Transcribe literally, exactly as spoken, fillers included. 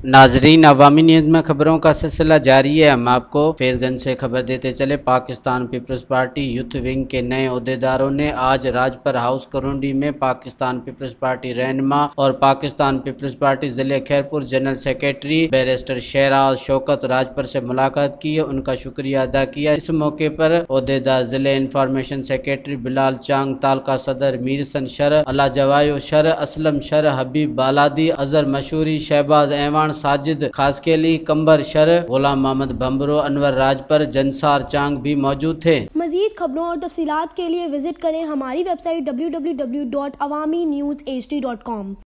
नाजरीन, अवामी न्यूज़ में खबरों का सिलसिला जारी है। हम आपको फैज़गंज से खबर देते चले। Pakistan Peoples Party youth wing के नए अहदेदारों ने आज राजपर हाउस करुंडी में पाकिस्तान पीपल्स पार्टी रहनुमा और पाकिस्तान पीपल्स पार्टी जिले Khairpur general secretary barrister Sheraz Shaukat Rajpar से मुलाकात की है, उनका शुक्रिया अदा किया। इस मौके पर अहदेदार जिले इंफॉर्मेशन सेक्रेटरी बिलाल चांग, तालका सदर मीरसन शर, अला जवायो शर, असलम शर, हबीब बालादी, अजहर मशहूरी, शहबाज ऐवान, साजिद खासकेली, कंबर शर, गुलाम मोहम्मद भंबरो, अनवर राजपर, जनसार चांग भी मौजूद थे। मजीद खबरों और तफसीलात के लिए विजिट करें हमारी website W W W dot Awami news H D dot com.